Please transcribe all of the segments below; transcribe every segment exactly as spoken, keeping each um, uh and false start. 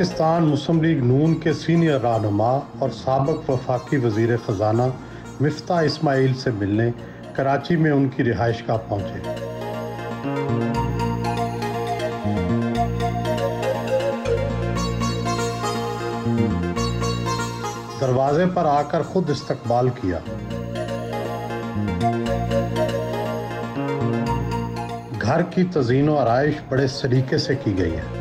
पाकिस्तान मुस्लिम league नून के senior रहनुमा और साबिक वफाकी वजीर ख़जाना मिफ्ताह इस्माइल से मिलने कराची में उनकी रिहाइशगाह पहुंचे। दरवाजे पर आकर खुद इस्तकबाल किया। घर की तज़ीन व आराइश बड़े सलीके से की गई है।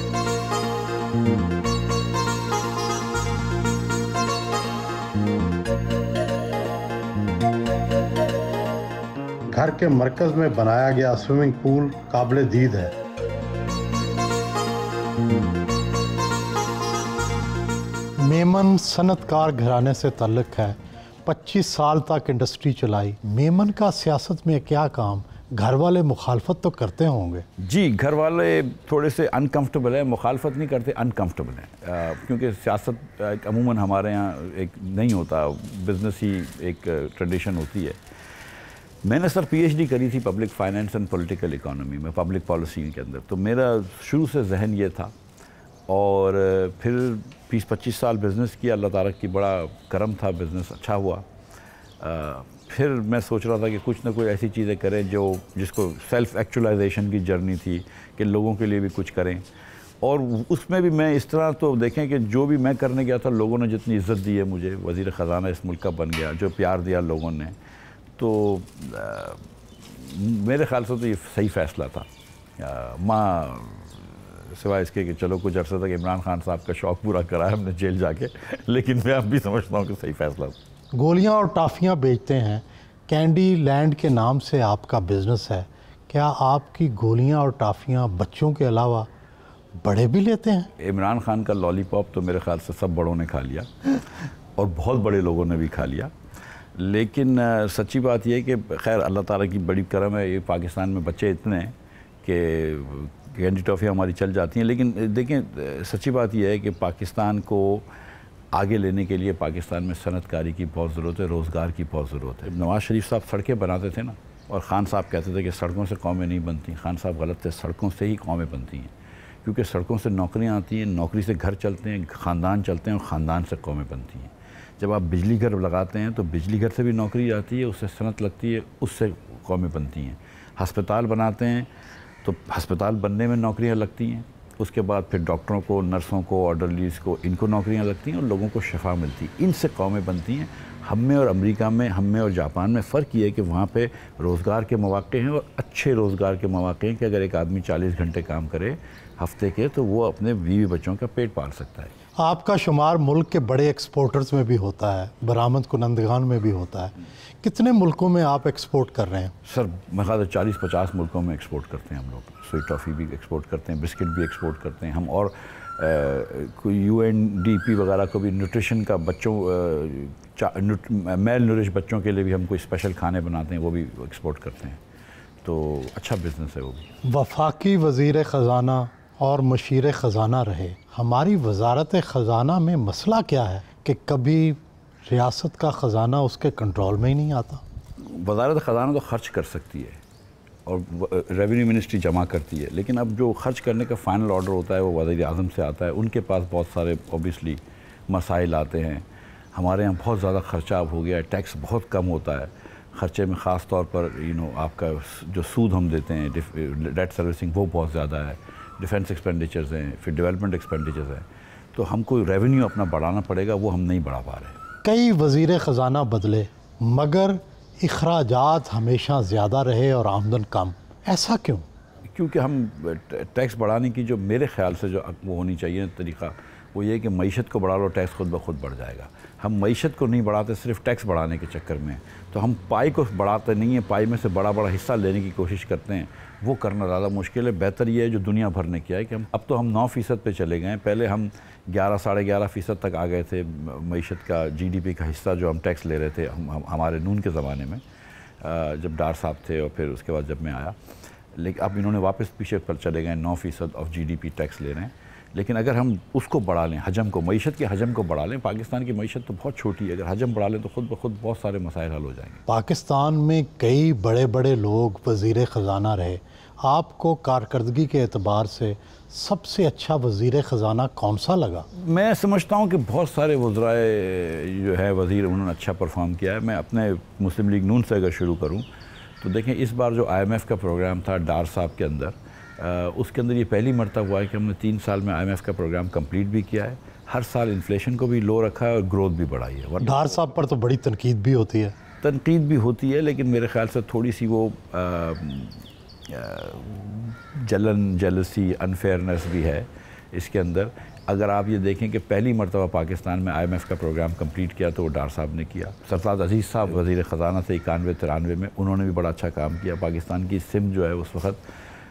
घर के मरकज में बनाया गया स्विमिंग पूल काबिल दीद है। मेमन सनतकार घराने से ताल्लुक़ है, पच्चीस साल तक इंडस्ट्री चलाई। मेमन का सियासत में क्या काम? घर वाले मुखालफत तो करते होंगे। जी, घर वाले थोड़े से अनकंफर्टेबल है, मुखालफत नहीं करते, अनकंफर्टेबल है, क्योंकि सियासत अमूमन हमारे यहाँ एक नहीं होता, बिज़नेस ही एक ट्रेडिशन होती है। मैंने सर पीएचडी करी थी public finance and political economy में, पब्लिक पॉलिसी के अंदर, तो मेरा शुरू से जहन ये था। और फिर बीस पच्चीस साल बिज़नेस किया, अल्लाह ताला की बड़ा करम था, बिज़नेस अच्छा हुआ। आ, फिर मैं सोच रहा था कि कुछ ना कुछ ऐसी चीज़ें करें जो जिसको सेल्फ़ एक्चुअलाइजेशन की जर्नी थी कि लोगों के लिए भी कुछ करें। और उसमें भी मैं इस तरह तो देखें कि जो भी मैं करने गया था, लोगों ने जितनी इज़्ज़त दी है मुझे, वज़ीर ख़जाना इस मुल्क का बन गया, जो प्यार दिया लोगों ने, तो आ, मेरे ख़्याल से तो ये सही फ़ैसला था। माँ सिवाय इसके कि चलो कुछ अर्से तक इमरान खान साहब का शौक़ पूरा करा है हमने जेल जाके, लेकिन मैं अब भी समझता हूँ कि सही फ़ैसला था। गोलियाँ और टाफ़ियाँ बेचते हैं, कैंडी लैंड के नाम से आपका बिज़नेस है। क्या आपकी गोलियाँ और टाफ़ियाँ बच्चों के अलावा बड़े भी लेते हैं? इमरान खान का लॉलीपॉप तो मेरे ख़्याल से सब बड़ों ने खा लिया और बहुत बड़े लोगों ने भी खा लिया। लेकिन आ, सच्ची बात यह है कि खैर अल्लाह ताला की बड़ी करम है, ये पाकिस्तान में बच्चे इतने हैं कि कैंडी टॉफ़ियाँ हमारी चल जाती हैं। लेकिन देखें, सच्ची बात यह है कि पाकिस्तान को आगे लेने के लिए पाकिस्तान में सनतकारी की बहुत ज़रूरत है, रोज़गार की बहुत ज़रूरत है। नवाज़ शरीफ साहब सड़कें बनाते थे ना, और ख़ान साहब कहते थे कि सड़कों से कौमें नहीं बनती। ख़ान साहब गलत थे, सड़कों से ही कौमें बनती हैं, क्योंकि सड़कों से नौकरियाँ आती हैं, नौकरी से घर चलते हैं, ख़ानदान चलते हैं, और ख़ानदान से कौमें बनती हैं। जब आप बिजली घर लगाते हैं तो बिजली घर से भी नौकरी आती है, उससे सनत लगती है, उससे कौमें बनती हैं। हस्पताल बनाते हैं तो हस्पताल बनने में नौकरियां लगती हैं, उसके बाद फिर डॉक्टरों को, नर्सों को, ऑर्डरलीज़ को, इनको नौकरियां लगती हैं और लोगों को शफा मिलती है, इनसे कौमें बनती हैं। हम में और अमेरिका में, हम में और जापान में फ़र्क ये है कि वहाँ पे रोज़गार के मौक़े हैं, और अच्छे रोज़गार के मौक़े हैं कि अगर एक आदमी चालीस घंटे काम करे हफ्ते के, तो वो अपने बीवी बच्चों का पेट पाल सकता है। आपका शुमार मुल्क के बड़े एक्सपोर्टर्स में भी होता है, बरामद कुनंदगान में भी होता है। कितने मुल्कों में आप एक्सपोर्ट कर रहे हैं? सर मेरे ख्याल से चालीस पचास मुल्कों में एक्सपोर्ट करते हैं हम लोग। स्वीट टॉफ़ी भी एक्सपोर्ट करते हैं, बिस्किट भी एक्सपोर्ट करते हैं हम, और कोई यू एन डी पी वगैरह को भी न्यूट्रिशन का बच्चों मेल नूरिश बच्चों के लिए भी हम कोई स्पेशल खाने बनाते हैं, वो भी एक्सपोर्ट करते हैं। तो अच्छा बिज़नेस है वो भी। वफाकी वज़ीर ख़जाना और मशीर ख़जाना रहे, हमारी वजारत ख़जाना में मसला क्या है कि कभी रियासत का ख़जाना उसके कंट्रोल में ही नहीं आता? वजारत ख़जाना तो खर्च कर सकती है और रेवेन्यू मिनिस्ट्री जमा करती है, लेकिन अब जो खर्च करने का फ़ाइनल ऑर्डर होता है वो वज़ीर आज़म से आता है। उनके पास बहुत सारे ऑब्वियसली मसाइल आते हैं। हमारे यहाँ बहुत ज़्यादा खर्चा अब हो गया है, टैक्स बहुत कम होता है ख़र्चे में, ख़ास तौर पर यू नो आपका जो सूद हम देते हैं, डेट सर्विसिंग, वो बहुत ज़्यादा है, डिफेंस एक्सपेंडिचर्स हैं, फिर डेवलपमेंट एक्सपेंडिचर्स हैं, तो हमको रेवेन्यू अपना बढ़ाना पड़ेगा, वो हम नहीं बढ़ा पा रहे। कई वज़ीर ख़जाना बदले मगर इखराजात हमेशा ज़्यादा रहे और आमदन कम, ऐसा क्यों? क्योंकि हम टैक्स बढ़ाने की जो मेरे ख़्याल से जो वो होनी चाहिए तरीक़ा, वो ये कि मईशत को बढ़ा लो, टैक्स खुद ब खुद बढ़ जाएगा। हम मईशत को नहीं बढ़ाते, सिर्फ टैक्स बढ़ाने के चक्कर में, तो हम पाई को बढ़ाते नहीं हैं, पाई में से बड़ा बड़ा हिस्सा लेने की कोशिश करते हैं, वो करना ज़्यादा मुश्किल है। बेहतर ये है जो दुनिया भर ने किया है कि हम अब तो हम नौ फ़ीसद पे चले गए हैं, पहले हम ग्यारह साढ़े ग्यारह फ़ीसद तक आ गए थे मईशत का, जीडीपी का हिस्सा जो हम टैक्स ले रहे थे हम, हम हमारे नून के ज़माने में, जब डार साहब थे और फिर उसके बाद जब मैं आया। लेकिन अब इन्होंने वापस पीछे पर चले गए, नौ फ़ीसद ऑफ जीडीपी टैक्स ले रहे हैं। लेकिन अगर हम उसको बढ़ा लें, हजम को, मईशत के हजम को बढ़ा लें, पाकिस्तान की मईशत तो बहुत छोटी है, अगर हजम बढ़ा लें तो खुद ब खुद बहुत सारे मसाइल हल हो जाएंगे। पाकिस्तान में कई बड़े बड़े लोग वज़ीर ख़जाना रहे, आपको कारकर्दगी के एतबार से सबसे अच्छा वज़ीर ख़जाना कौन सा लगा? मैं समझता हूँ कि बहुत सारे वज़राए जो है वज़ीर उन्होंने अच्छा परफॉर्म किया है। मैं अपने मुस्लिम लीग नून से अगर शुरू करूँ तो देखें, इस बार जो आई एम एफ़ का प्रोग्राम था डार साहब के अंदर, आ, उसके अंदर ये पहली मरतबा हुआ है कि हमने तीन साल में आई एम एफ़ का प्रोग्राम कंप्लीट भी किया है। हर साल इन्फ्लेशन को भी लो रखा है और ग्रोथ भी बढ़ाई है। डार साहब पर तो बड़ी तनकीद भी होती है। तनकीद भी होती है, लेकिन मेरे ख्याल से थोड़ी सी वो आ, आ, जलन, जेलसी, अनफेयरनेस भी है इसके अंदर। अगर आप ये देखें कि पहली मरतबा पाकिस्तान में आई एम एफ़ का प्रोग्राम कंप्लीट किया तो वो डार साहब ने किया। सरफराज अजीज़ साहब वज़ीर ख़जाना थे इक्यानवे तिरानवे में, उन्होंने भी बड़ा अच्छा काम किया। पाकिस्तान की सिम जो है उस वक्त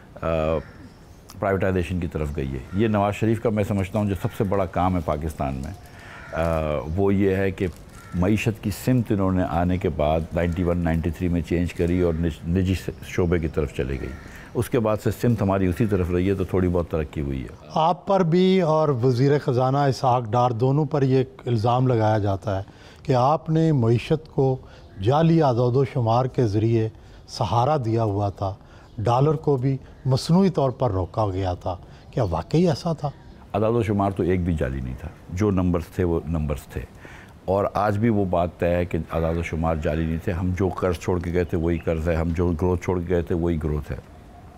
प्राइवेटाइजेशन की तरफ गई है। ये नवाज़ शरीफ का मैं समझता हूँ जो सबसे बड़ा काम है पाकिस्तान में, आ, वो ये है कि मईशत की सिमत इन्होंने आने के बाद नाइन्टी वन नाइन्टी थ्री में चेंज करी और निजी शोबे की तरफ चले गई। उसके बाद से सिमत हमारी उसी तरफ रही है, तो थोड़ी बहुत तरक्की हुई है। आप पर भी और वज़ीर ख़जाना इसहाक़ डार दोनों पर ये इल्ज़ाम लगाया जाता है कि आपने मईशत को जाली आदाद शुमार के ज़रिए सहारा दिया हुआ था, डॉलर को भी मसनूई तौर पर रोका गया था। क्या वाकई ऐसा था? आदाद शुमार तो एक भी जाली नहीं था, जो नंबर्स थे वो नंबर्स थे। और आज भी वो बात तय है कि आदाद शुमार जाली नहीं थे। हम जो कर्ज छोड़ के गए थे वही कर्ज है, हम जो ग्रोथ छोड़ के गए थे वही ग्रोथ है।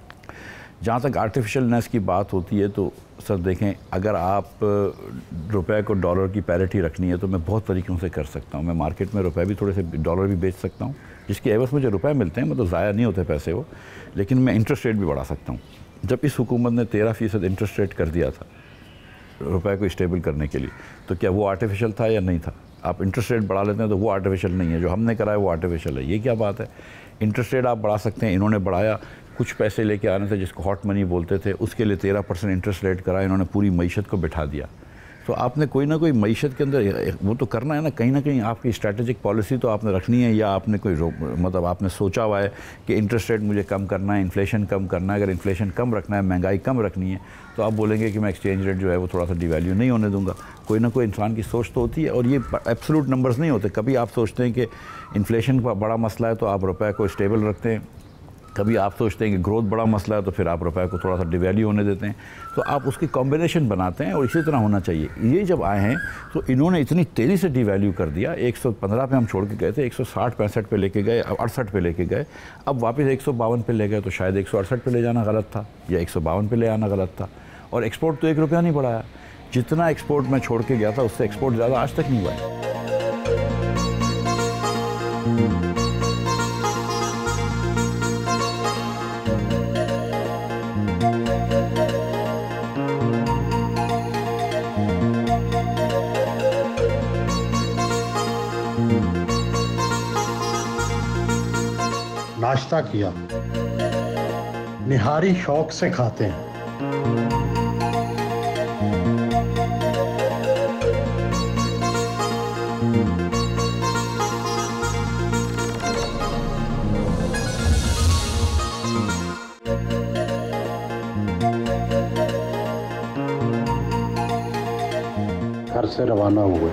जहाँ तक आर्टिफिशियलनेस की बात होती है तो सर देखें, अगर आप रुपए को डॉलर की पैरिटी रखनी है तो मैं बहुत तरीक़ों से कर सकता हूँ। मैं मार्केट में रुपए भी थोड़े से डॉलर भी बेच सकता हूँ, जिसकी एवज़ मुझे रुपए मिलते हैं, मतलब ज़ाया नहीं होते पैसे वो, लेकिन मैं इंटरेस्ट रेट भी बढ़ा सकता हूँ। जब इस हुकूमत ने तेरह फ़ीसद इंटरेस्ट रेट कर दिया था रुपए को स्टेबल करने के लिए, तो क्या वो आर्टिफिशियल था या नहीं था? आप इंटरेस्ट रेट बढ़ा लेते हैं तो वो आर्टिफिशियल नहीं है, जो हमने करा है वो आर्टिफिशियल है। ये क्या बात है? इंटरेस्ट रेट आप बढ़ा सकते हैं, इन्होंने बढ़ाया। कुछ पैसे लेके आने थे जिसको हॉट मनी बोलते थे, उसके लिए तेरह परसेंट इंटरेस्ट रेट करा, इन्होंने पूरी मईशत को बिठा दिया। तो आपने कोई ना कोई मईशत के अंदर वो तो करना है ना, कहीं ना कहीं आपकी स्ट्रैटेजिक पॉलिसी तो आपने रखनी है, या आपने कोई मतलब आपने सोचा हुआ है कि इंटरेस्ट रेट मुझे कम करना है, इन्फ्लेशन कम करना है। अगर इन्फ्लेशन कम रखना है, महंगाई कम रखनी है, तो आप बोलेंगे कि मैं एक्सचेंज रेट जो है वो थोड़ा सा डिवैल्यू नहीं होने दूंगा। कोई ना कोई इंसान की सोच तो होती है, और ये एब्सोल्यूट नंबर्स नहीं होते। कभी आप सोचते हैं कि इन्फ्लेशन का बड़ा मसला है तो आप रुपये को स्टेबल रखते हैं, कभी आप सोचते हैं कि ग्रोथ बड़ा मसला है तो फिर आप रुपए को थोड़ा सा डिवैल्यू होने देते हैं। तो आप उसकी कॉम्बिनेशन बनाते हैं, और इसी तरह होना चाहिए। ये जब आए हैं तो इन्होंने इतनी तेज़ी से डिवैल्यू कर दिया। एक सौ पंद्रह पे हम छोड़ के गए थे, एक सौ साठ पैंसठ पे लेके गए, अब अड़सठ पे लेके गए, अब वापस एक सौ बावन पे ले गए। तो शायद एक सौ अड़सठ पे ले जाना गलत था, या एक सौ बावन पे ले आना गलत था। और एक्सपोर्ट तो एक रुपया नहीं बढ़ाया। जितना एक्सपोर्ट मैं छोड़ के गया था उससे एक्सपोर्ट ज़्यादा आज तक नहीं हुआ है। नाश्ता किया, निहारी शौक से खाते हैं। घर से रवाना हुए।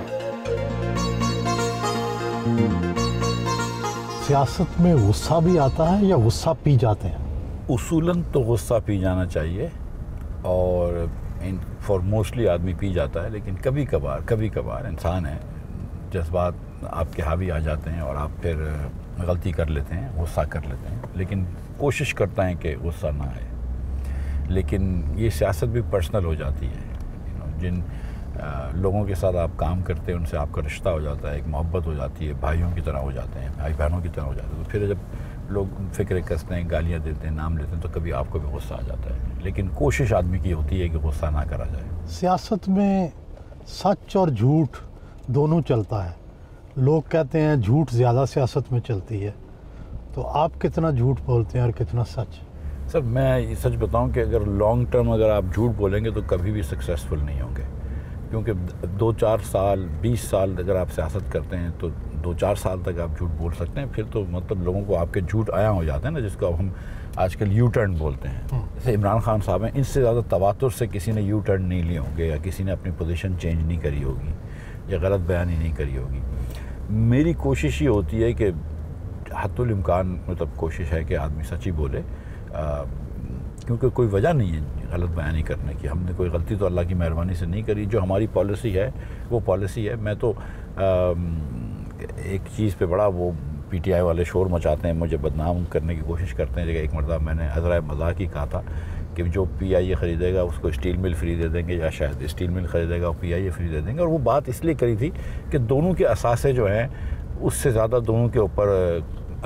सियासत में गुस्सा भी आता है या गुस्सा पी जाते हैं? उसूलन तो गुस्सा पी जाना चाहिए, और इन फॉर मोस्टली आदमी पी जाता है, लेकिन कभी कभार कभी कभार इंसान है, जज्बात आपके हावी आ जाते हैं और आप फिर गलती कर लेते हैं, गुस्सा कर लेते हैं। लेकिन कोशिश करता है कि गुस्सा ना आए। लेकिन ये सियासत भी पर्सनल हो जाती है। यू नो, जिन आ, लोगों के साथ आप काम करते हैं उनसे आपका रिश्ता हो जाता है, एक मोहब्बत हो जाती है, भाइयों की तरह हो जाते हैं, भाई बहनों की तरह हो जाते हैं। तो फिर जब लोग फिक्र कसते हैं, गालियाँ देते हैं, नाम लेते हैं, तो कभी आपको भी गुस्सा आ जाता है। लेकिन कोशिश आदमी की होती है कि गुस्सा ना करा जाए। सियासत में सच और झूठ दोनों चलता है। लोग कहते हैं झूठ ज़्यादा सियासत में चलती है, तो आप कितना झूठ बोलते हैं और कितना सच? सर मैं सच बताऊं कि अगर लॉन्ग टर्म अगर आप झूठ बोलेंगे तो कभी भी सक्सेसफुल नहीं होंगे, क्योंकि दो चार साल बीस साल अगर आप सियासत करते हैं तो दो चार साल तक आप झूठ बोल सकते हैं, फिर तो मतलब लोगों को आपके झूठ आया हो जाते हैं ना, जिसको अब हम आजकल यू टर्न बोलते हैं। जैसे इमरान खान साहब हैं, इनसे ज़्यादा तवातुर से किसी ने यू टर्न नहीं लिए होंगे, या किसी ने अपनी पोजीशन चेंज नहीं करी होगी, या गलत बयानी नहीं करी होगी। मेरी कोशिश ये होती है कि हद्दुल इम्कान मतलब कोशिश है कि आदमी सच ही बोले। आ, क्योंकि कोई वजह नहीं है गलत बयानी करने की। हमने कोई गलती तो अल्लाह की मेहरबानी से नहीं करी। जो हमारी पॉलिसी है वो पॉलिसी है। मैं तो आ, एक चीज़ पे बड़ा वो पीटीआई वाले शोर मचाते हैं, मुझे बदनाम करने की कोशिश करते हैं। जगह एक मरतबा मैंने अज़रा मजाक ही कहा था कि जो पीआईए ख़रीदेगा उसको स्टील मिल फ्री दे देंगे, या शायद स्टील मिल ख़रीदेगा और पीआईए फ्री दे देंगे। और वो बात इसलिए करी थी कि दोनों के असासे जो हैं उससे ज़्यादा दोनों के ऊपर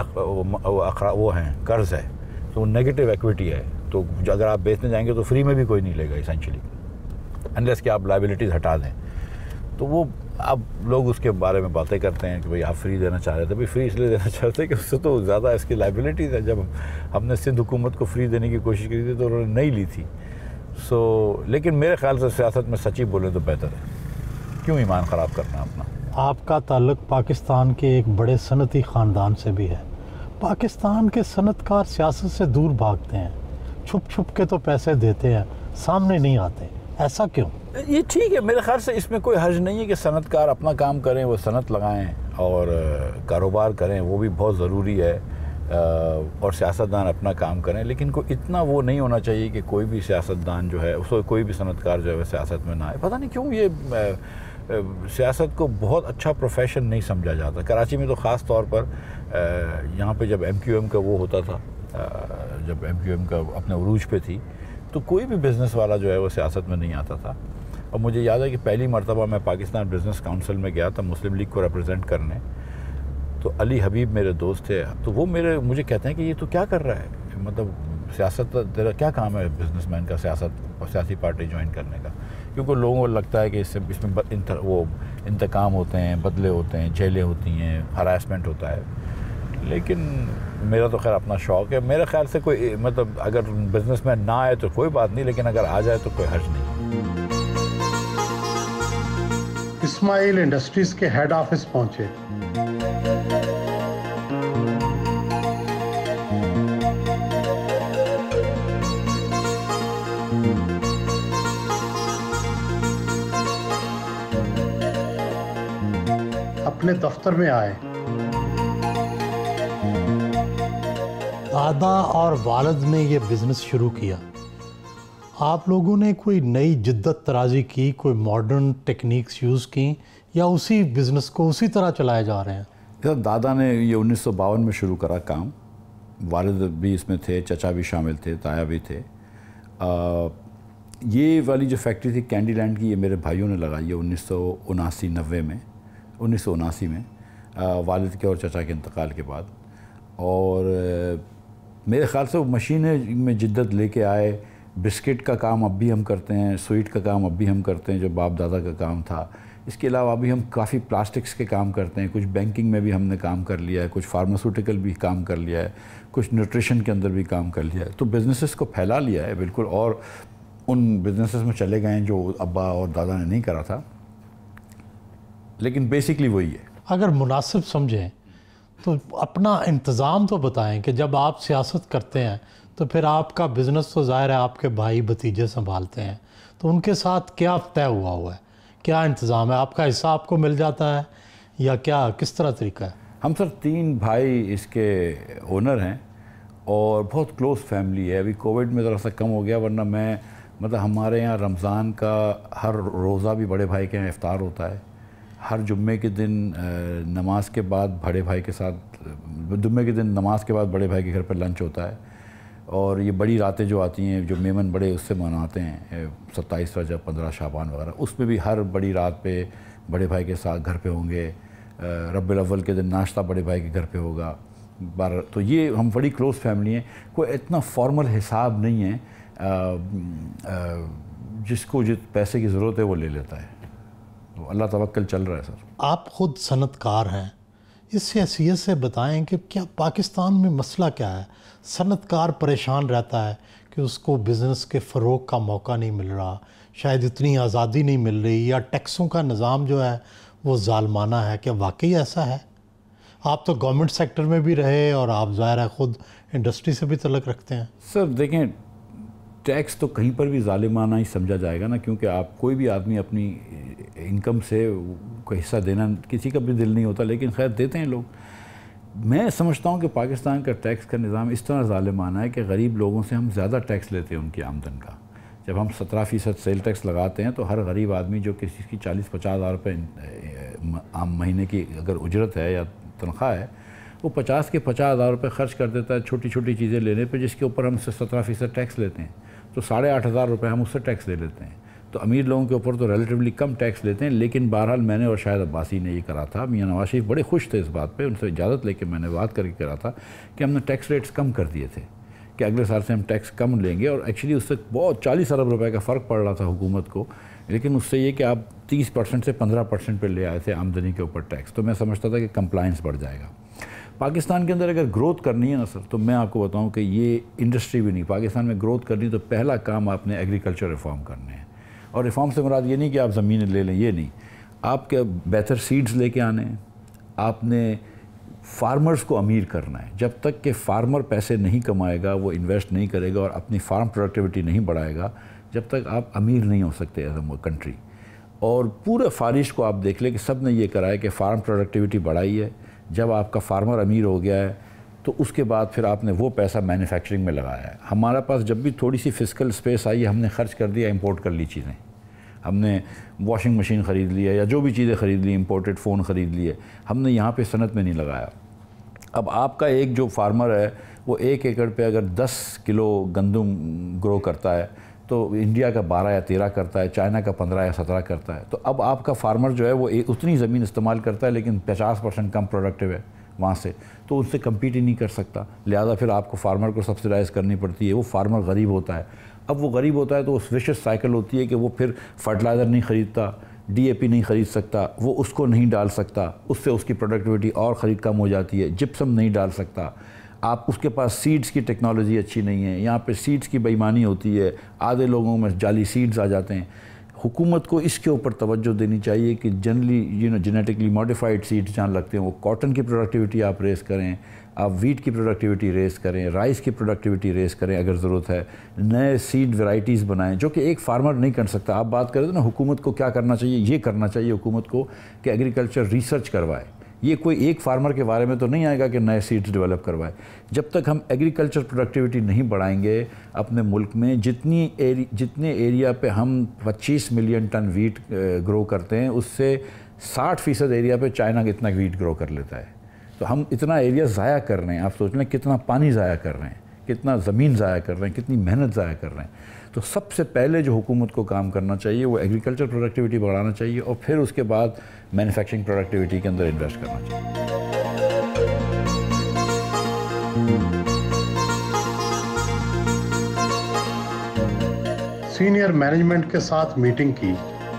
वो हैं कर्ज़ है, तो नेगेटिव इक्विटी है। तो अगर आप बेचने जाएंगे तो फ्री में भी कोई नहीं लेगा इसेंशली, अनलेस कि आप लाइबिलिटीज़ हटा दें। तो वो अब लोग उसके बारे में बातें करते हैं कि भाई आप फ्री देना चाह रहे थे। भाई फ्री इसलिए देना चाहते हैं कि उससे तो ज़्यादा इसकी लाइबिलिटीज़ है। जब हमने सिंध हुकूमत को फ्री देने की कोशिश की थी तो उन्होंने नहीं ली थी। सो लेकिन मेरे ख्याल से सियासत में सच्ची बोले तो बेहतर है, क्यों ईमान ख़राब करना अपना। आपका ताल्लुक़ पाकिस्तान के एक बड़े सनती ख़ानदान से भी है। पाकिस्तान के सनतकार सियासत से दूर भागते हैं, छुप छुप के तो पैसे देते हैं, सामने नहीं आते, ऐसा क्यों? ये ठीक है, मेरे ख्याल से इसमें कोई हर्ज नहीं है कि सनतकार अपना काम करें, वो सनत लगाएं और कारोबार करें, वो भी बहुत ज़रूरी है। और सियासतदान अपना काम करें, लेकिन कोई इतना वो नहीं होना चाहिए कि कोई भी सियासतदान जो है उसको कोई भी सनतकार जो है सियासत में ना आए। पता नहीं क्यों ये सियासत को बहुत अच्छा प्रोफेशन नहीं समझा जाता। कराची में तो ख़ास तौर पर यहाँ पे जब एम क्यू एम का वो होता था, जब एम क्यू एम का अपने उरूज पे थी, तो कोई भी बिज़नेस वाला जो है वो सियासत में नहीं आता था। और मुझे याद है कि पहली मरतबा मैं पाकिस्तान बिज़नेस काउंसिल में गया था मुस्लिम लीग को रिप्रेजेंट करने, तो अली हबीब मेरे दोस्त थे, तो वो मेरे मुझे कहते हैं कि ये तो क्या कर रहा है, मतलब सियासत तेरा क्या काम है बिजनेसमैन का सियासत और सियासी पार्टी ज्वाइन करने का। क्योंकि लोगों को लगता है कि इससे इसमें इंतर, वो इंतकाम होते हैं, बदले होते हैं, जेलें होती हैं, हरासमेंट होता है। लेकिन मेरा तो खैर अपना शौक़ है। मेरे ख्याल से कोई मतलब अगर बिजनेसमैन ना आए तो कोई बात नहीं, लेकिन अगर आ जाए तो कोई हर्ज नहीं। इस्माइल इंडस्ट्रीज़ के हेड ऑफिस पहुंचे। अपने दफ्तर में आए। दादा और वालिद ने ये बिज़नेस शुरू किया। आप लोगों ने कोई नई जिद्दत तराजी की, कोई मॉडर्न टेक्निक्स यूज़ की, या उसी बिज़नेस को उसी तरह चलाए जा रहे हैं? सर दादा ने ये उन्नीस सौ बावन में शुरू करा काम, वालिद भी इसमें थे, चचा भी शामिल थे, ताया भी थे। आ, ये वाली जो फैक्ट्री थी कैंडी लैंड की, ये मेरे भाइयों ने लगाई है उन्नीस सौ उनासी नब्बे में उन्नीस सौ उनासी में आ, वालिद के और चचा के इंतकाल के बाद। और आ, मेरे ख़्याल से वो मशीनें में जिद्दत लेके आए। बिस्किट का काम अब भी हम करते हैं, स्वीट का काम अब भी हम करते हैं जो बाप दादा का काम था। इसके अलावा अभी हम काफ़ी प्लास्टिक्स के काम करते हैं, कुछ बैंकिंग में भी हमने काम कर लिया है, कुछ फार्मास्यूटिकल भी काम कर लिया है, कुछ न्यूट्रिशन के अंदर भी काम कर लिया है। तो बिज़नेसेस को फैला लिया है बिल्कुल, और उन बिज़नेसेस में चले गए हैं जो अब्बा और दादा ने नहीं करा था, लेकिन बेसिकली वही है। अगर मुनासिब समझें तो अपना इंतज़ाम तो बताएं कि जब आप सियासत करते हैं तो फिर आपका बिज़नेस तो ज़ाहिर है आपके भाई भतीजे संभालते हैं, तो उनके साथ क्या तय हुआ हुआ है, क्या इंतज़ाम है? आपका हिस्सा आपको मिल जाता है या क्या, किस तरह तरीका है? हम सर तीन भाई इसके ओनर हैं और बहुत क्लोज़ फैमिली है। अभी कोविड में ज़रा सा कम हो गया, वरना मैं मतलब हमारे यहाँ रमज़ान का हर रोज़ा भी बड़े भाई के यहाँ इफ्तार होता है। हर जुम्मे के दिन नमाज के बाद बड़े भाई के साथ, जुम्मे के दिन नमाज के बाद बड़े भाई के घर पर लंच होता है। और ये बड़ी रातें जो आती हैं, जो मेमन बड़े उससे मनाते हैं, सत्ताईस रजब, पंद्रह शाबान वगैरह, उसमें भी हर बड़ी रात पे बड़े भाई के साथ घर पे होंगे। रब्बिल अव्वल के दिन नाश्ता बड़े भाई के घर पे होगा बार। तो ये हम बड़ी क्लोज़ फैमिली हैं। कोई इतना फॉर्मल हिसाब नहीं है, आ, आ, जिसको जिस पैसे की ज़रूरत है वो ले लेता है। तो अल्लाह तवक्कल चल रहा है सर। आप ख़ुद सनतकार हैं, इस हैसियत से बताएं कि क्या पाकिस्तान में मसला क्या है? सनतकार परेशान रहता है कि उसको बिज़नेस के फ़रोग़ का मौका नहीं मिल रहा, शायद इतनी आज़ादी नहीं मिल रही, या टैक्सों का निज़ाम जो है वो ज़ालमाना है। क्या वाकई ऐसा है? आप तो गवर्नमेंट सेक्टर में भी रहे और आप ज़ाहिर है ख़ुद इंडस्ट्री से भी तल्लुक़ रखते हैं। सर देखें, टैक्स तो कहीं पर भी ज़ालिमाना ही समझा जाएगा ना, क्योंकि आप कोई भी आदमी अपनी इनकम से कोई हिस्सा देना, किसी का भी दिल नहीं होता, लेकिन खैर देते हैं लोग। मैं समझता हूँ कि पाकिस्तान का टैक्स का निज़ाम इस तरह ज़ालिमाना है कि गरीब लोगों से हम ज़्यादा टैक्स लेते हैं उनकी आमदन का। जब हम सत्रह फ़ीसद सेल टैक्स लगाते हैं तो हर गरीब आदमी जो किसी की चालीस पचास हज़ार रुपये आम महीने की अगर उजरत है या तनख्वाह है, वो पचास के पचास हज़ार रुपये खर्च कर देता है छोटी छोटी चीज़ें लेने पे, जिसके ऊपर हम उससे सत्रह फ़ीसद टैक्स लेते हैं। तो साढ़े आठ हज़ार रुपये हम उससे टैक्स ले लेते हैं। तो अमीर लोगों के ऊपर तो रिलेटिवली कम टैक्स लेते हैं। लेकिन बहरहाल मैंने और शायद अब्बासी ने ये करा था, मियां नवाज शरीफ बड़े खुश थे इस बात पे, उनसे इजाज़त लेके मैंने बात करके करा था कि हमने टैक्स रेट्स कम कर दिए थे कि अगले साल से हम टैक्स कम लेंगे। और एक्चुअली उससे बहुत चालीस अरब रुपए का फ़र्क पड़ रहा था हुकूमत को, लेकिन उससे ये कि आप तीस परसेंट से पंद्रह परसेंट पर ले आए थे आमदनी के ऊपर टैक्स। तो मैं समझता था कि कंप्लाइंस बढ़ जाएगा। पाकिस्तान के अंदर अगर ग्रोथ करनी है ना सर, तो मैं आपको बताऊं कि ये इंडस्ट्री भी नहीं, पाकिस्तान में ग्रोथ करनी तो पहला काम आपने एग्रीकल्चर रिफॉर्म करने हैं। और रिफॉर्म से मुराद ये नहीं कि आप ज़मीन ले लें, ये नहीं, आपके बेहतर सीड्स लेके आने हैं, आपने फार्मर्स को अमीर करना है। जब तक कि फार्मर पैसे नहीं कमाएगा, वो इन्वेस्ट नहीं करेगा और अपनी फार्म प्रोडक्टिविटी नहीं बढ़ाएगा, जब तक आप अमीर नहीं हो सकते एज अ कंट्री। और पूरे फारिश को आप देख लें कि सब ने ये करा है कि फार्म प्रोडक्टिविटी बढ़ाई है। जब आपका फार्मर अमीर हो गया है तो उसके बाद फिर आपने वो पैसा मैन्युफैक्चरिंग में लगाया है। हमारा पास जब भी थोड़ी सी फिजिकल स्पेस आई, हमने खर्च कर दिया, इंपोर्ट कर ली चीज़ें। हमने वॉशिंग मशीन ख़रीद लिया या जो भी चीज़ें ख़रीद ली, इंपोर्टेड फ़ोन ख़रीद लिए, हमने यहाँ पे सनत में नहीं लगाया। अब आपका एक जो फार्मर है वो एक एकड़ पे अगर दस किलो गंदम ग्रो करता है तो इंडिया का बारह या तेरह करता है, चाइना का पंद्रह या सत्रह करता है। तो अब आपका फार्मर जो है वो एक उतनी ज़मीन इस्तेमाल करता है लेकिन पचास परसेंट कम प्रोडक्टिव है वहाँ से, तो उससे कम्पीट ही नहीं कर सकता। लिहाजा फिर आपको फार्मर को सब्सिडाइज़ करनी पड़ती है। वो फार्मर गरीब होता है। अब वो गरीब होता है तो उस विशेष साइकिल होती है कि वो फिर फर्टिलाइज़र नहीं ख़रीदता, डीएपी नहीं ख़रीद सकता, वो उसको नहीं डाल सकता, उससे उसकी प्रोडक्टिविटी और ख़रीद कम हो जाती है। जिप्सम नहीं डाल सकता, आप उसके पास सीड्स की टेक्नोलॉजी अच्छी नहीं है, यहाँ पे सीड्स की बेईमानी होती है, आधे लोगों में जाली सीड्स आ जाते हैं। हुकूमत को इसके ऊपर तवज्जो देनी चाहिए कि generally you know genetically modified seeds जहाँ लगते हैं वो कॉटन की प्रोडक्टिविटी आप रेस करें, आप वीट की प्रोडक्टिविटी रेस करें, राइस की प्रोडक्टिविटी रेस करें, अगर ज़रूरत है नए सीड वैरायटीज़ बनाएं जो कि एक फार्मर नहीं कर सकता। आप बात करें तो ना हुकूमत को क्या करना चाहिए, ये करना चाहिए हुकूमत को कि एग्रीकल्चर रिसर्च करवाए। ये कोई एक फार्मर के बारे में तो नहीं आएगा कि नए सीड्स डेवलप करवाए। जब तक हम एग्रीकल्चर प्रोडक्टिविटी नहीं बढ़ाएंगे अपने मुल्क में, जितनी एरि, जितने एरिया पे हम पच्चीस मिलियन टन वीट ग्रो करते हैं उससे साठ फ़ीसद एरिया पे चाइना इतना वीट ग्रो कर लेता है। तो हम इतना एरिया ज़ाया कर रहे हैं। आप सोच लें कितना पानी ज़ाया कर रहे हैं, कितना ज़मीन ज़ाया कर रहे हैं, कितनी मेहनत ज़ाया कर रहे हैं। तो सबसे पहले जो हुकूमत को काम करना चाहिए वो एग्रीकल्चर प्रोडक्टिविटी बढ़ाना चाहिए और फिर उसके बाद मैन्युफैक्चरिंग प्रोडक्टिविटी के अंदर इन्वेस्ट करना चाहिए। सीनियर मैनेजमेंट के साथ मीटिंग की।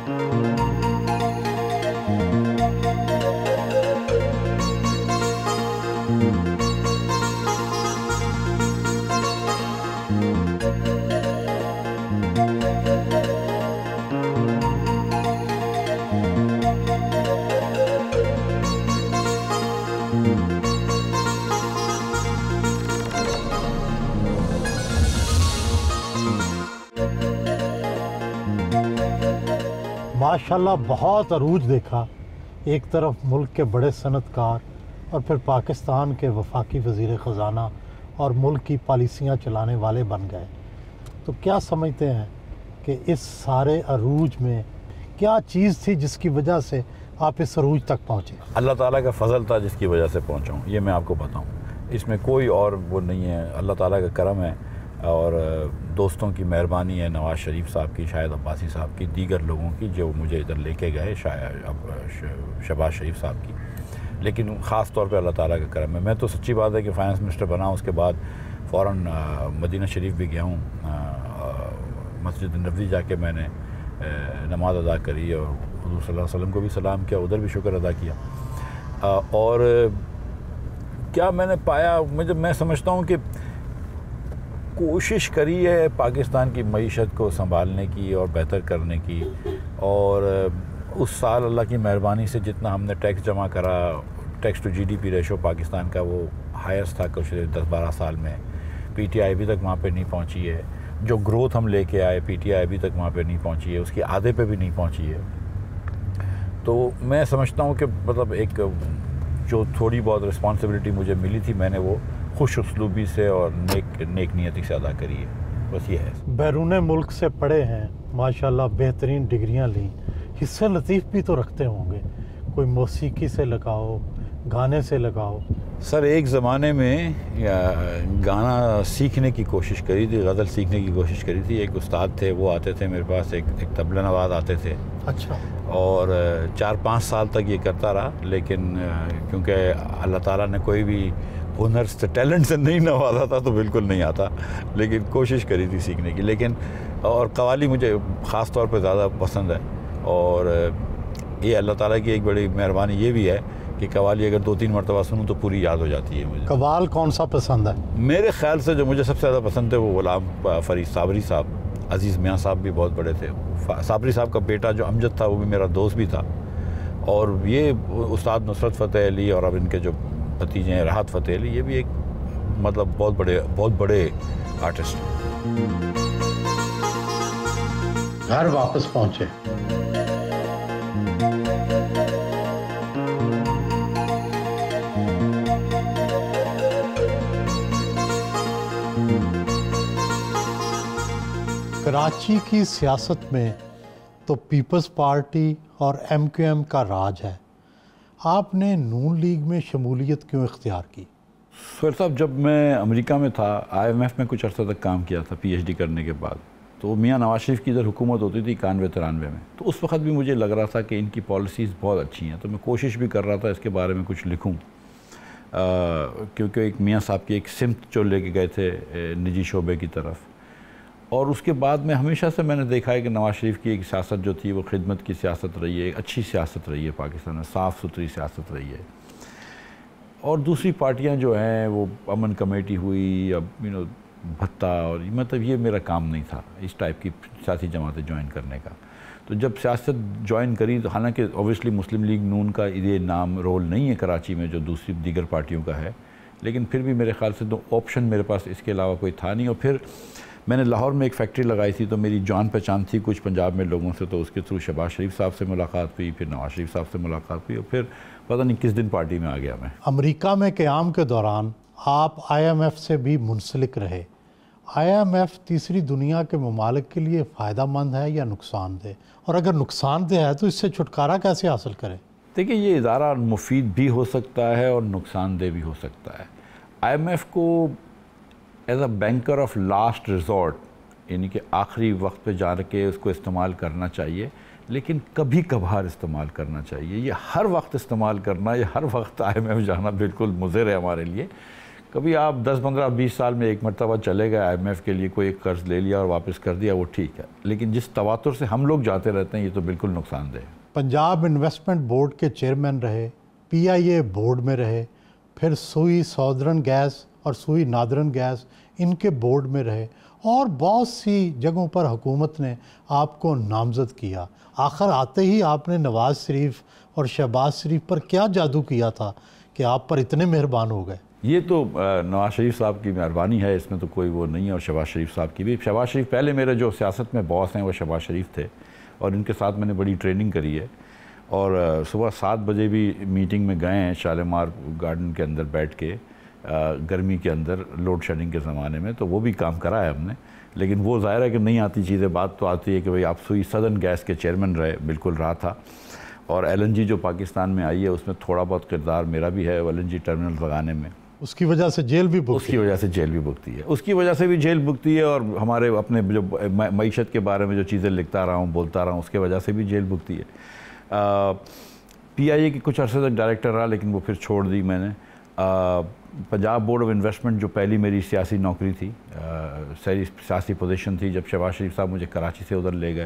माशाल्लाह बहुत अरूज देखा। एक तरफ मुल्क के बड़े सनतकार और फिर पाकिस्तान के वफाकी वज़ीर ख़ज़ाना और मुल्क की पॉलिसियाँ चलाने वाले बन गए। तो क्या समझते हैं कि इस सारे अरूज में क्या चीज़ थी जिसकी वजह से आप इस अरूज तक पहुँचे? अल्लाह ताला का फ़ज़ल था जिसकी वजह से पहुँचा हूँ, ये मैं आपको बताऊँ। इसमें कोई और वो नहीं है, अल्लाह ताला का करम है और दोस्तों की मेहरबानी है, नवाज़ शरीफ साहब की, शायद अब्बासी साहब की, दीगर लोगों की जो मुझे इधर लेके गए, शायद शहबाज शरीफ साहब की, लेकिन ख़ास तौर पे अल्लाह ताला का करम है। मैं तो सच्ची बात है कि फाइनेंस मिनिस्टर बना, उसके बाद फ़ौरन मदीना शरीफ भी गया हूँ, मस्जिद नबवी जाके मैंने नमाज अदा करी और हुज़ूर सल्लल्लाहु अलैहि वसल्लम को भी सलाम किया, उधर भी शुक्र अदा किया। और क्या मैंने पाया, मुझे मैं समझता हूँ कि कोशिश करी है पाकिस्तान की मईशत को संभालने की और बेहतर करने की। और उस साल अल्लाह की मेहरबानी से जितना हमने टैक्स जमा करा, tax to GDP ratio Pakistan का वो हाईएस्ट था कुछ दस बारह साल में। पीटीआई अभी तक वहाँ पे नहीं पहुँची है। जो ग्रोथ हम लेके आए पीटीआई अभी तक वहाँ पे नहीं पहुँची है, उसकी आधे पे भी नहीं पहुँची है। तो मैं समझता हूँ कि मतलब एक जो थोड़ी बहुत रिस्पॉन्सिबिलिटी मुझे मिली थी मैंने वो खुश उसलूबी से और नेक नेक नियति से अदा करी है, बस ये है। बैरून मुल्क से पढ़े हैं माशाल्लाह, बेहतरीन डिग्रियां ली, हिस्से लतीफ़ भी तो रखते होंगे, कोई मौसीकी से लगाओ, गाने से लगाओ? सर एक ज़माने में गाना सीखने की कोशिश करी थी, गज़ल सीखने की कोशिश करी थी। एक उस्ताद थे, वो आते थे मेरे पास, एक एक तबला नवाज़ आते थे। अच्छा। और चार पाँच साल तक ये करता रहा, लेकिन क्योंकि अल्लाह ताला ने कोई भी हुनर से, टैलेंट से नहीं नवाजा था तो बिल्कुल नहीं आता, लेकिन कोशिश करी थी सीखने की। लेकिन और कव्वाली मुझे ख़ास तौर पे ज़्यादा पसंद है, और ये अल्लाह ताला की एक बड़ी मेहरबानी ये भी है कि कव्वाली अगर दो तीन मरतबा सुनूँ तो पूरी याद हो जाती है मुझे। कव्वाल कौन सा पसंद है? मेरे ख़्याल से जो मुझे सबसे ज़्यादा पसंद है वो गुलाम फ़रीद साबरी साहब। अज़ीज़ मियाँ साहब भी बहुत बड़े थे। साबरी साहब का बेटा जो अमजद था वो भी मेरा दोस्त भी था, और ये उस्ताद नुसरत फ़तेह अली और अब इनके जो भतीजे हैं राहत फ़तेह अली, ये भी एक मतलब बहुत बड़े बहुत बड़े आर्टिस्ट हैं। घर वापस पहुँचे। कराची की सियासत में तो पीपल्स पार्टी और एम क्यू एम का राज है, आपने नून लीग में शमूलियत क्यों इख्तियार की? सर साहब, जब मैं अमेरिका में था, आई एम एफ में कुछ अर्सा तक काम किया था पी एच डी करने के बाद, तो मियाँ नवाज शरीफ की इधर हुकूमत होती थी इक्यानवे तिरानवे में, तो उस वक्त भी मुझे लग रहा था कि इनकी पॉलिसीज़ बहुत अच्छी हैं, तो मैं कोशिश भी कर रहा था इसके बारे में कुछ लिखूँ, क्योंकि एक मियाँ साहब की एक सिमत जो लेके गए थे निजी शोबे की तरफ। और उसके बाद में हमेशा से मैंने देखा है कि नवाज़ शरीफ की एक सियासत जो थी वो खिदमत की सियासत रही है, एक अच्छी सियासत रही है, पाकिस्तान में साफ़ सुथरी सियासत रही है। और दूसरी पार्टियां जो हैं वो अमन कमेटी हुई, अब यू नो भत्ता, और मतलब ये मेरा काम नहीं था इस टाइप की सियासी जमातें ज्वाइन करने का। तो जब सियासत ज्वाइन करी, तो हालांकि ओबियसली मुस्लिम लीग नून का ये नाम रोल नहीं है कराची में जो दूसरी दीगर पार्टियों का है, लेकिन फिर भी मेरे ख्याल से दो ऑप्शन मेरे पास इसके अलावा कोई था नहीं। और फिर मैंने लाहौर में एक फैक्ट्री लगाई थी, तो मेरी जान पहचान थी कुछ पंजाब में लोगों से, तो उसके थ्रू शहबाज शरीफ साहब से मुलाकात हुई, फिर नवाज शरीफ साहब से मुलाकात हुई, और फिर पता नहीं किस दिन पार्टी में आ गया मैं। अमेरिका में क़याम के दौरान आप आई एम एफ से भी मुंसलिक रहे। आई एम एफ तीसरी दुनिया के ममालिक के लिए फ़ायदा मंद है या नुकसानदेह, और अगर नुकसानदेह है तो इससे छुटकारा कैसे हासिल करें? देखिए, ये इदारा मुफीद भी हो सकता है और नुकसानदेह भी हो सकता है। आई एम एफ को as a banker of last resort, यानी कि आखिरी वक्त पे जा के उसको इस्तेमाल करना चाहिए, लेकिन कभी कभार इस्तेमाल करना चाहिए। ये हर वक्त इस्तेमाल करना, ये हर वक्त आई एम एफ जाना बिल्कुल मुज़िर है हमारे लिए। कभी आप दस पंद्रह बीस साल में एक मरतबा चले गए आई एम एफ के लिए, कोई एक कर्ज़ ले लिया और वापस कर दिया, वो ठीक है, लेकिन जिस तवातुर से हम लोग जाते रहते हैं ये तो बिल्कुल नुकसानदेह है। पंजाब इन्वेस्टमेंट बोर्ड के चेयरमैन रहे, पी आई ए बोर्ड में रहे, फिर सुई सौदर्न गैस और सुई नादरन गैस इनके बोर्ड में रहे, और बहुत सी जगहों पर हुकूमत ने आपको नामज़द किया। आखिर आते ही आपने नवाज़ शरीफ और शहबाज शरीफ पर क्या जादू किया था कि आप पर इतने मेहरबान हो गए? ये तो नवाज शरीफ साहब की मेहरबानी है, इसमें तो कोई वो नहीं है, और शहबाज शरीफ साहब की भी। शहबाज शरीफ पहले मेरे जो सियासत में बॉस हैं वो शहबाज शरीफ थे, और इनके साथ मैंने बड़ी ट्रेनिंग करी है। और सुबह सात बजे भी मीटिंग में गए हैं शालीमार गार्डन के अंदर बैठ के, गर्मी के अंदर लोड शेडिंग के ज़माने में, तो वो भी काम करा है हमने। लेकिन वो ज़ाहिर है कि नहीं आती चीज़ें, बात तो आती है कि भाई आप सुई सदर्न गैस के चेयरमैन रहे, बिल्कुल रहा था। और एल एन जी जो पाकिस्तान में आई है उसमें थोड़ा बहुत किरदार मेरा भी है, एल एन जी टर्मिनल लगाने में। उसकी वजह से जेल भी भुगती उसकी वजह से जेल भी भुगती है उसकी वजह से भी जेल भुगती है और हमारे अपने जो मईशत के बारे में जो चीज़ें लिखता रहा हूँ, बोलता रहा हूँ, उसके वजह से भी जेल भुगती है। पी आई ए की कुछ अरसे तक डायरेक्टर रहा, लेकिन वो फिर छोड़ दी मैंने। पंजाब बोर्ड ऑफ इन्वेस्टमेंट जो पहली मेरी सियासी नौकरी थी, सही सियासी पोजीशन थी, जब शहबाज शरीफ साहब मुझे कराची से उधर ले गए,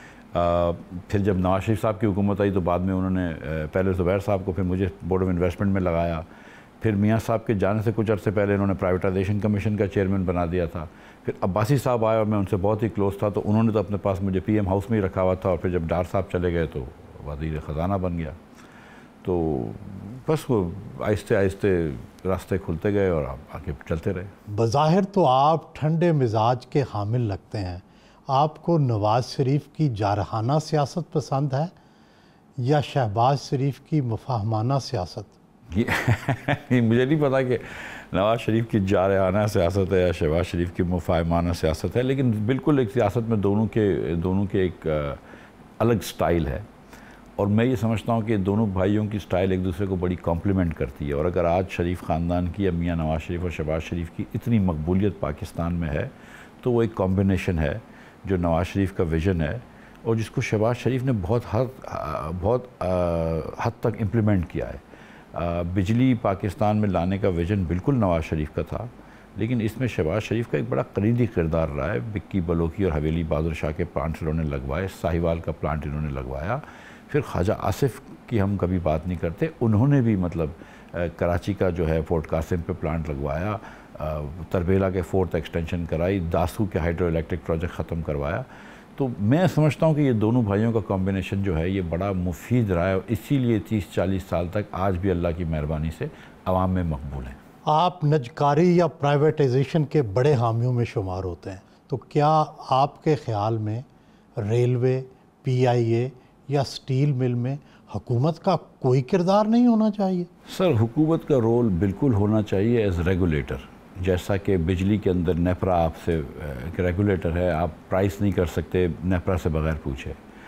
फिर जब नवाज शरीफ साहब की हुकूमत आई तो बाद में उन्होंने पहले ज़ुबैर साहब को, फिर मुझे बोर्ड ऑफ इन्वेस्टमेंट में लगाया। फिर मियाँ साहब के जाने से कुछ अर्से पहले इन्होंने प्राइवेटाइजेशन कमीशन का चेयरमैन बना दिया था। फिर अब्बासी साहब आए और मैं उनसे बहुत ही क्लोज था, तो उन्होंने तो अपने पास मुझे पी एम हाउस में ही रखा हुआ था, और फिर जब डार साहब चले गए तो वज़ीर ख़जाना बन गया। तो बस वो आहिस्ते आहिस्ते रास्ते खुलते गए और आप आगे चलते रहे। बज़ाहिर तो आप ठंडे मिजाज के हामिल लगते हैं। आपको नवाज़ शरीफ की जारहाना सियासत पसंद है या शहबाज शरीफ की मुफाहमाना सियासत? ये मुझे नहीं पता कि नवाज़ शरीफ की जारहाना सियासत है या शहबाज शरीफ की मुफाहमाना सियासत है, लेकिन बिल्कुल एक सियासत में दोनों के दोनों के एक अलग स्टाइल है। और मैं ये समझता हूँ कि दोनों भाइयों की स्टाइल एक दूसरे को बड़ी कॉम्प्लीमेंट करती है। और अगर आज शरीफ ख़ानदान की या मियाँ नवाज़ शरीफ और शहबाज शरीफ की इतनी मकबूलियत पाकिस्तान में है, तो वो एक कॉम्बिनेशन है जो नवाज़ शरीफ का विज़न है और जिसको शहबाज शरीफ ने बहुत हद बहुत हद तक इम्प्लीमेंट किया है। आ, बिजली पाकिस्तान में लाने का विज़न बिल्कुल नवाज़ शरीफ का था, लेकिन इसमें शहबाज शरीफ का एक बड़ा कलीदी किरदार रहा है। बिक्की बलोकी और हवेली बहादुर शाह के प्लांट इन्होंने लगवाए, साहिवाल का प्लांट इन्होंने लगवाया, फिर ख्वाजा आसिफ की हम कभी बात नहीं करते, उन्होंने भी मतलब आ, कराची का जो है फोर्ट कासिम पे प्लांट लगवाया, तरबेला के फोर्थ एक्सटेंशन कराई, दासू के हाइड्रो इलेक्ट्रिक प्रोजेक्ट ख़त्म करवाया। तो मैं समझता हूँ कि ये दोनों भाइयों का कॉम्बिनेशन जो है ये बड़ा मुफीद रहा है, इसीलिए तीस चालीस साल तक आज भी अल्लाह की मेहरबानी से आवाम में मकबूल हैं। आप नजकारी या प्राइवेटाइजेशन के बड़े हामियों में शुमार होते हैं, तो क्या आपके ख़्याल में रेलवे, पी आई ए या स्टील मिल में हुकूमत का कोई किरदार नहीं होना चाहिए? सर, हुकूमत का रोल बिल्कुल होना चाहिए एज रेगुलेटर। जैसा कि बिजली के अंदर नेपरा आपसे एक रेगुलेटर है, आप प्राइस नहीं कर सकते नेपरा से बगैर पूछे।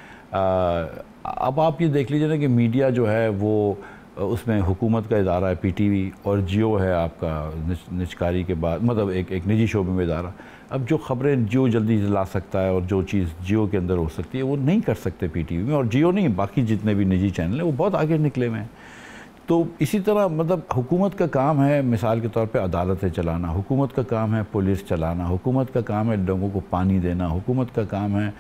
अब आप ये देख लीजिए ना कि मीडिया जो है वो उसमें हुकूमत का इदारा है, पीटीवी, और जियो है आपका निच, निचकारी के बाद, मतलब एक एक निजी शोबे में इदारा। अब जो ख़बरें जियो जल्दी ला सकता है और जो चीज़ जियो के अंदर हो सकती है वो नहीं कर सकते पीटीवी में, और जियो नहीं बाकी जितने भी निजी चैनल हैं वो बहुत आगे निकले हुए हैं। तो इसी तरह मतलब हुकूमत का काम है मिसाल के तौर पे अदालतें चलाना, हुकूमत का काम है पुलिस चलाना, हुकूमत का काम है लोगों को पानी देना, हुकूमत का काम है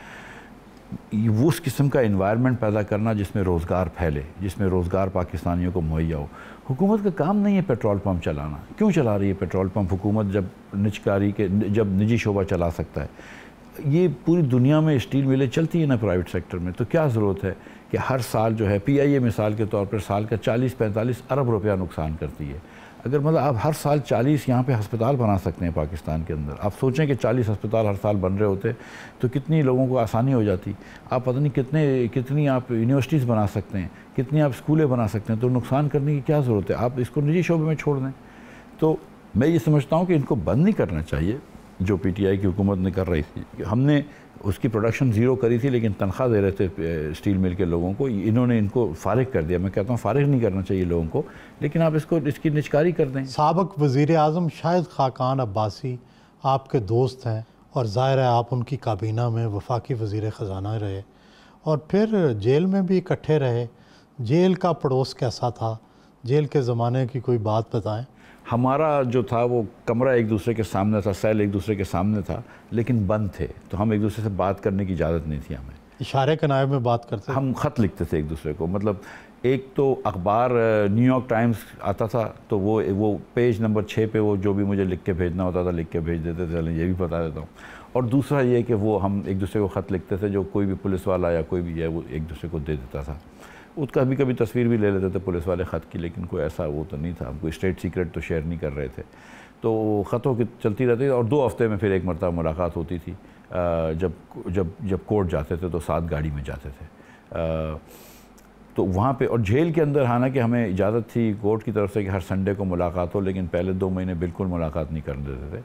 वो उस किस्म का इन्वायरमेंट पैदा करना जिसमें रोज़गार फैले, जिसमें रोज़गार पाकिस्तानियों को मुहैया हो। हुकूमत का काम नहीं है पेट्रोल पंप चलाना। क्यों चला रही है पेट्रोल पंप हुकूमत, जब निजकारी के जब निजी शोबा चला सकता है? ये पूरी दुनिया में स्टील मिलें चलती है ना प्राइवेट सेक्टर में, तो क्या ज़रूरत है कि हर साल जो है पी आई ए मिसाल के तौर पर साल का चालीस पैंतालीस अरब रुपया नुकसान करती है। अगर मतलब आप हर साल चालीस यहाँ पे अस्पताल बना सकते हैं पाकिस्तान के अंदर, आप सोचें कि चालीस अस्पताल हर साल बन रहे होते तो कितनी लोगों को आसानी हो जाती। आप पता नहीं कितने कितनी आप यूनिवर्सिटीज़ बना सकते हैं, कितनी आप स्कूलें बना सकते हैं, तो नुकसान करने की क्या ज़रूरत है? आप इसको निजी शोबे में छोड़ दें। तो मैं ये समझता हूँ कि इनको बंद नहीं करना चाहिए जो पी टी आई की हुकूमत ने कर रही थी। हमने उसकी प्रोडक्शन ज़ीरो करी थी लेकिन तनख्वाह दे रहे थे स्टील मिल के लोगों को, इन्होंने इनको फारिग कर दिया। मैं कहता हूँ फारिग नहीं करना चाहिए लोगों को, लेकिन आप इसको इसकी निजकारी कर दें। साबिक़ वज़ीर आज़म शाहिद खाकान अब्बासी आपके दोस्त हैं और ज़ाहिर है आप उनकी काबीना में वफाकी वज़ीर ख़जाना रहे और फिर जेल में भी इकट्ठे रहे। जेल का पड़ोस कैसा था? जेल के ज़माने की कोई बात बताएं। हमारा जो था वो कमरा एक दूसरे के सामने था, सेल एक दूसरे के सामने था, लेकिन बंद थे, तो हम एक दूसरे से बात करने की इजाज़त नहीं थी हमें। इशारे के नायब में बात करते, हम ख़त लिखते थे एक दूसरे को। मतलब एक तो अखबार न्यूयॉर्क टाइम्स आता था, तो वो वो पेज नंबर छः पे वो जो भी मुझे लिख के भेजना होता था लिख के भेज देते थे, चलें ये भी बता देता हूँ। और दूसरा ये कि वो हम एक दूसरे को ख़त लिखते थे, जो कोई भी पुलिस वाला या कोई भी है वो एक दूसरे को दे देता था। उसका कभी कभी तस्वीर भी ले लेते थे पुलिस वाले ख़त की, लेकिन कोई ऐसा वो तो नहीं था, हम कोई स्टेट सीक्रेट तो शेयर नहीं कर रहे थे। तो ख़तों की चलती रहती थी और दो हफ्ते में फिर एक मरतबा मुलाकात होती थी। जब जब जब कोर्ट जाते थे तो साथ गाड़ी में जाते थे। तो वहाँ पे और जेल के अंदर हालांकि हमें इजाज़त थी कोर्ट की तरफ से कि हर संडे को मुलाकात हो, लेकिन पहले दो महीने बिल्कुल मुलाकात नहीं करने देते थे।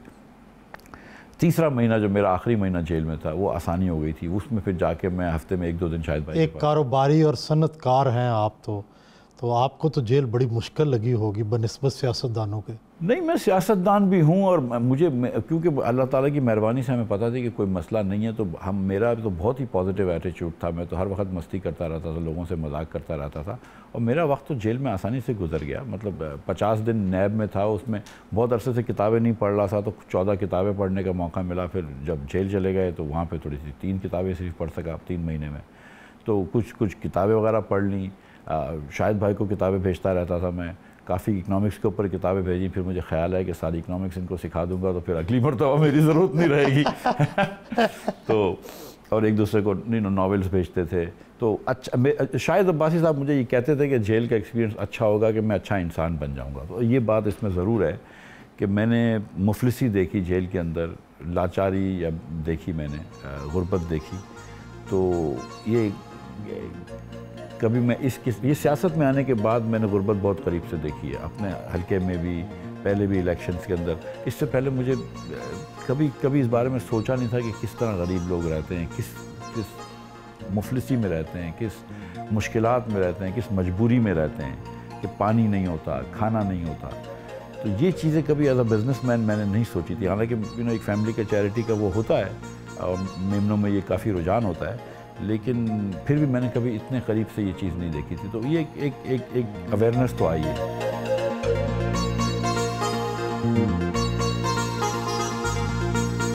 तीसरा महीना जो मेरा आखिरी महीना जेल में था वो आसानी हो गई थी, उसमें फिर जाके मैं हफ्ते में एक दो दिन शायद। एक कारोबारी और सनतकार हैं आप, तो तो आपको तो जेल बड़ी मुश्किल लगी होगी बनिस्बत सियासतदानों के। नहीं, मैं सियासतदान भी हूँ और मुझे क्योंकि अल्लाह ताला की मेहरबानी से हमें पता थी कि कोई मसला नहीं है, तो हम मेरा तो बहुत ही पॉजिटिव एटीट्यूड था। मैं तो हर वक्त मस्ती करता रहता था, लोगों से मजाक करता रहता था और मेरा वक्त तो जेल में आसानी से गुजर गया। मतलब पचास दिन नैब में था, उसमें बहुत अरसे से किताबें नहीं पढ़ रहा था, तो चौदह किताबें पढ़ने का मौका मिला। फिर जब जेल चले गए तो वहाँ पर थोड़ी सी तीन किताबें सिर्फ पढ़ सका तीन महीने में, तो कुछ कुछ किताबें वगैरह पढ़ ली। शाहिद भाई को किताबें भेजता रहता था मैं, काफ़ी इकनॉमिक्स के ऊपर किताबें भेजी। फिर मुझे ख्याल है कि सारी इकनॉमिक्स इनको सिखा दूंगा तो फिर अगली मरतबा मेरी ज़रूरत नहीं रहेगी। तो और एक दूसरे को नो नॉवेल्स भेजते थे। तो अच्छा, शाहिद अब्बासी साहब मुझे ये कहते थे कि जेल का एक्सपीरियंस अच्छा होगा कि मैं अच्छा इंसान बन जाऊँगा। तो ये बात इसमें ज़रूर है कि मैंने मुफलिसी देखी जेल के अंदर, लाचारी या देखी मैंने, गुर्बत देखी। तो ये कभी मैं इस किस ये सियासत में आने के बाद मैंने गुर्बत बहुत करीब से देखी है, अपने हल्के में भी, पहले भी इलेक्शंस के अंदर। इससे पहले मुझे कभी कभी इस बारे में सोचा नहीं था कि किस तरह गरीब लोग रहते हैं, किस किस मुफलिसी में रहते हैं, किस मुश्किलात में रहते हैं, किस मजबूरी में रहते हैं कि पानी नहीं होता, खाना नहीं होता। तो ये चीज़ें कभी एज अ बिजनेसमैन मैंने नहीं सोची थी। हालांकि यू नो एक फैमिली का चैरिटी का वो होता है और मेमनों में ये काफ़ी रुझान होता है, लेकिन फिर भी मैंने कभी इतने करीब से ये चीज़ नहीं देखी थी। तो ये एक एक एक, एक अवेयरनेस तो आई है।